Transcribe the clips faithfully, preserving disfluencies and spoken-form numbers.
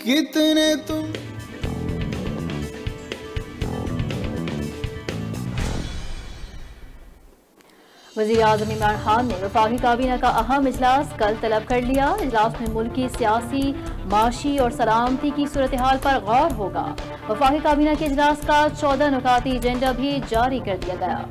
कितने तुम। वज़ीर-ए-आज़म इमरान खान ने वफाकी काबीना का अहम इजलास कल तलब कर लिया। इजलास में मुल्क की सियासी, माशी और सलामती की सूरत हाल पर गौर होगा। वफाकी काबीना के इजलास का चौदह नुकाती एजेंडा भी जारी कर दिया गया।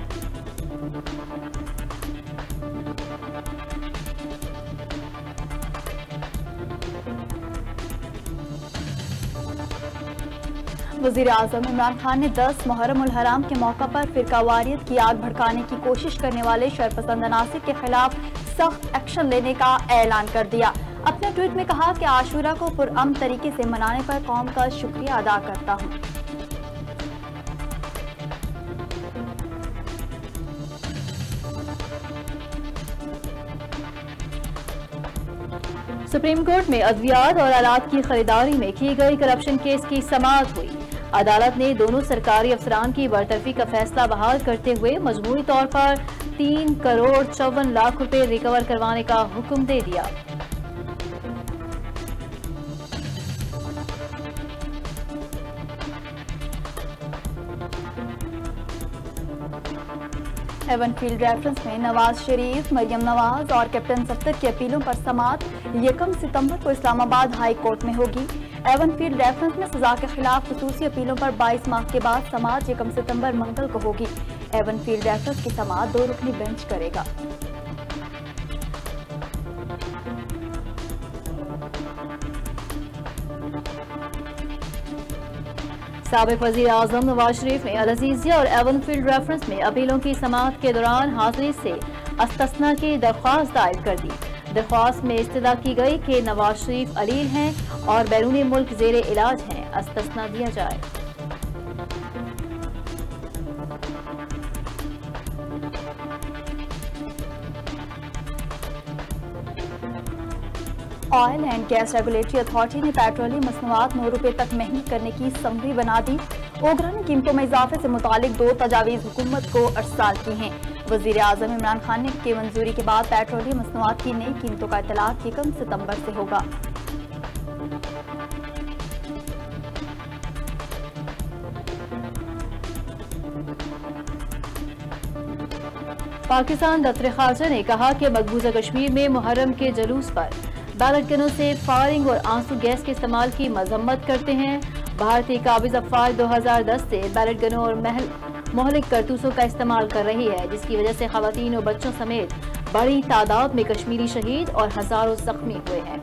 वज़ीर-ए-आज़म इमरान खान ने दस मुहर्रम उल हराम के मौका पर फिरकावारियत की आग भड़काने की कोशिश करने वाले शरपसंद अनासिर के खिलाफ सख्त एक्शन लेने का ऐलान कर दिया। अपने ट्वीट में कहा कि आशूरा को पुरअमन तरीके से मनाने पर कौम का शुक्रिया अदा करता हूँ। सुप्रीम कोर्ट में अद्वियात और आलात की खरीदारी में की गई करप्शन केस की समाअत हुई। अदालत ने दोनों सरकारी अफसरान की बरतरफी का फैसला बहाल करते हुए मजबूरी तौर पर तीन करोड़ चौवन लाख रुपए रिकवर करवाने का हुक्म दे दिया। हेवन फील्ड रेफरेंस में नवाज शरीफ, मरियम नवाज और कैप्टन सफ्दर की अपीलों पर समाअत यकम सितंबर को इस्लामाबाद हाई कोर्ट में होगी। एवन फील्ड रेफरेंस में सजा के खिलाफ खसूसी अपीलों पर बाईस माह के बाद समाअत यकम सितंबर मंगल को होगी। एवन फील्ड रेफरेंस की समाअत दो रुकनी बेंच करेगा। साबिक वज़ीर आज़म नवाज शरीफ ने अल अज़ीज़िया और एवन फील्ड रेफरेंस में अपीलों की समाअत के दौरान हाजिरी से अस्तस्ना की दरख्वास्त दायर कर दी। दरख्वास्त में इस्तदा की गई कि नवाज शरीफ अलील हैं और बैरूनी मुल्क जेर इलाज हैं, अस्तस्ना दिया जाए। Oil and gas regulatory authority ने पेट्रोलियम मसनूआत नौ रुपए तक महंगी करने की समरी बना दी। ओगरा ने कीमतों में इजाफे से मुतालिक दो तजावीज़ हुकूमत को अरसाल की हैं। वज़ीर आज़म इमरान खान ने की मंजूरी के बाद पेट्रोलियम मसनूआत की नई कीमतों का इतलाक यकम सितंबर से होगा। पाकिस्तान दफ्तर खारजा ने कहा कि मकबूजा कश्मीर में मुहर्रम के जुलूस पर बैलेट गनों से फायरिंग और आंसू गैस के इस्तेमाल की मजम्मत करते हैं। भारतीय काबिज अफवाज दो हजार दस से बैलेट गनों और महल मोहलिक करतूसों का इस्तेमाल कर रही है, जिसकी वजह से खवातीन और बच्चों समेत बड़ी तादाद में कश्मीरी शहीद और हजारों जख्मी हुए हैं।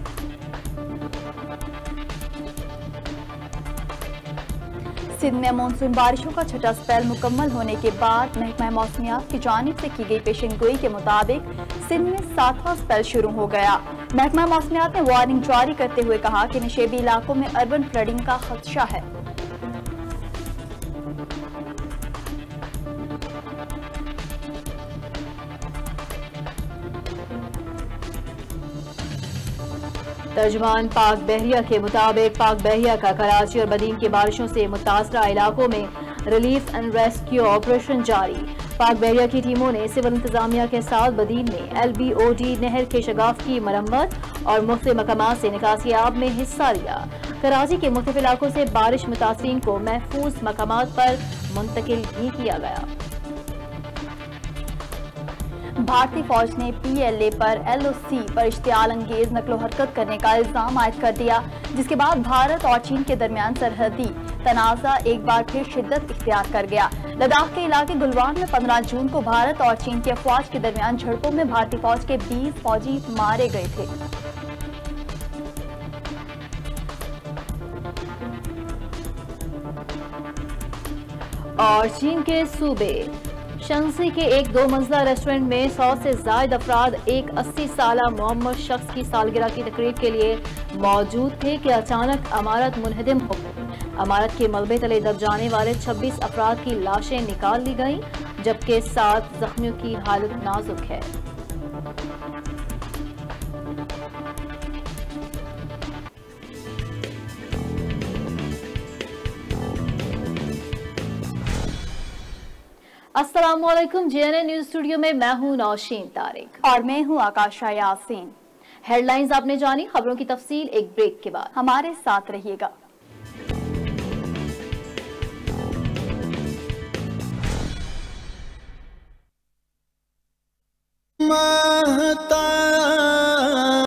सिंध में मानसून बारिशों का छठा स्पेल मुकम्मल होने के बाद महकमा मौसमियात की जानिब से की गई पेशेनगोई के मुताबिक सिंध में सातवां स्पेल शुरू हो गया। महकमा मौसमियात ने वार्निंग जारी करते हुए कहा कि नशेबी इलाकों में अर्बन फ्लडिंग का खदशा है। तर्जुमान पाक बहरिया के मुताबिक पाक बहरिया का कराची और बदीन की बारिशों से मुतासरा इलाकों में रिलीफ एंड रेस्क्यू ऑपरेशन जारी। पाक बहरिया की टीमों ने सिविल इंतजामिया के साथ बदीन में एल बी ओ डी नहर के शगाफ की मरम्मत और मुख्तलिफ मकामात से निकासी आब में हिस्सा लिया। कराची के मुख्तलिफ इलाकों से बारिश मुतासरीन को महफूज मकामात पर मुंतकिल भी किया गया। भारतीय फौज ने पी एल ए पर एल ओ सी पर इश्तियाल अंगेज नकलो हरकत करने का इल्जाम आयद कर दिया, जिसके बाद भारत और चीन के दरमियान सरहदी तनाज़ा एक बार फिर शिद्दत इख्तियार कर गया। लद्दाख के इलाके गुलवान में पंद्रह जून को भारत और चीन की अफवाज के दरमियान झड़पों में भारतीय फौज के बीस फौजी मारे गए थे। और चीन के सूबे शंसी के एक दो मंजिला रेस्टोरेंट में सौ से ज्यादा अफराद एक अस्सी साल मुअम्मर शख्स की सालगिरह की तकरीब के लिए मौजूद थे कि अचानक अमारत मुनहदिम हो गई। अमारत के मलबे तले दब जाने वाले छब्बीस अफराद की लाशें निकाल ली गईं, जबकि सात जख्मियों की हालत नाजुक है। अस्सलामुअलैकुम, J N N news studio में मैं हूं नौशीन तारिक और मैं हूं आकाशा यासीन। हेडलाइंस आपने जानी, खबरों की तफसील एक ब्रेक के बाद। हमारे साथ रहिएगा। महता